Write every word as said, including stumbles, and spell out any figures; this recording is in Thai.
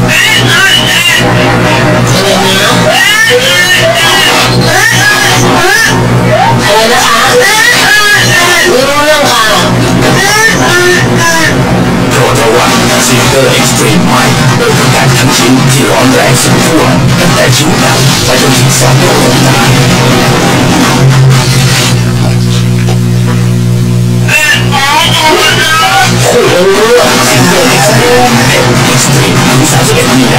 ซิงเกอร์เอ็กซ์ตรีมใหม่โดยประกาศทั้งชิ้นที่ร้อนแรงสุดขั้วตั้งแต่ชิ้นหนักไปจนถึงซอฟต์โลกได้คู่เรื่องซิงเกอร์เอ็กซ์ตรีมเอ็กซ์ตรีมถึงสามสิบเอ็ดมี